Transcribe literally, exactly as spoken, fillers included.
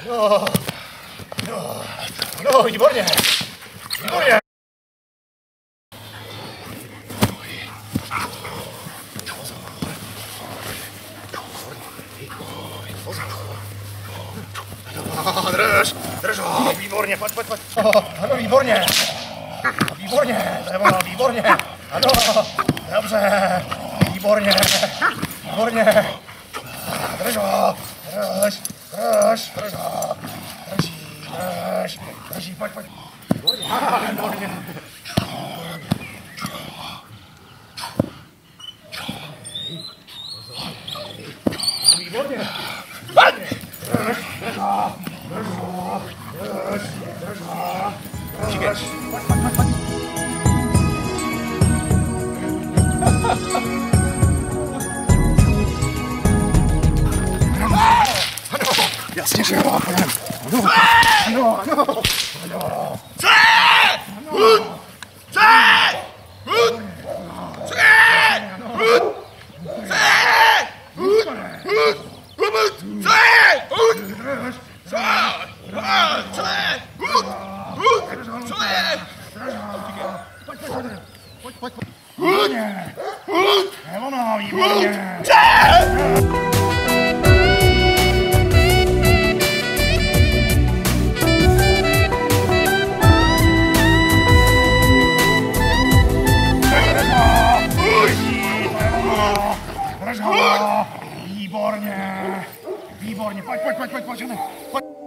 No, no, no, výborně, výborně. No, drž, drž ho, výborně, pojď, pojď, pojď. Ano, výborně, výborně, to je ono, výborně, ano, dobře, výborně, výborně. Drž ho, drž, drž, drž ho, drží, drž, drží, pojď, pojď. Výborně, výborně. Výborně. Drž, drž ho, drž ho, drž, drž ho, drž. Pojď, pojď, pojď, pojď. Jasně, že jo, pojďme. Ano, ano, ano, ano. Co je? Hud! Co je? Hud! Co je? Hud! Co je? Hud! Hud! Hud! Co je? Hud! Co je? Co je? Hud! Hud! Co je? Pojď, pojď, pojď, pojď, pojď. Hud! Hud! Je ono, výborně. Co je? Drž ho, výborně, výborně, pojď, pojď, pojď, pojď, pojď, pojď.